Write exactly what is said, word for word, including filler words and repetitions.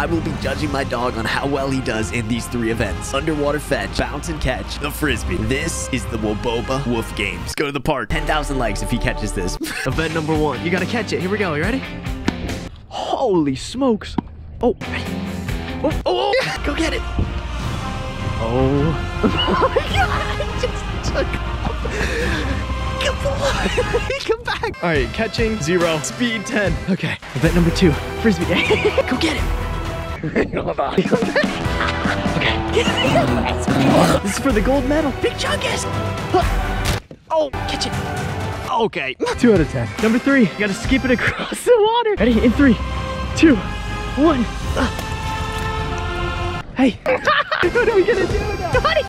I will be judging my dog on how well he does in these three events. Underwater fetch, bounce and catch, the frisbee. This is the Waboba Woof Games. Go to the park. ten thousand likes if he catches this. Event number one. You gotta catch it. Here we go. You ready? Holy smokes. Oh, ready? Oh, oh, oh. Go get it. Oh. Oh my God. I just took off. Come on. Come back. All right, catching zero, speed ten. Okay, event number two, frisbee day. Go get it. Hold on. Okay. This is for the gold medal. Big chunkus. Oh, catch it. Okay. Two out of ten. Number three, you gotta skip it across the water. Ready? In three, two, one. Hey. What are we gonna do now? Buddy.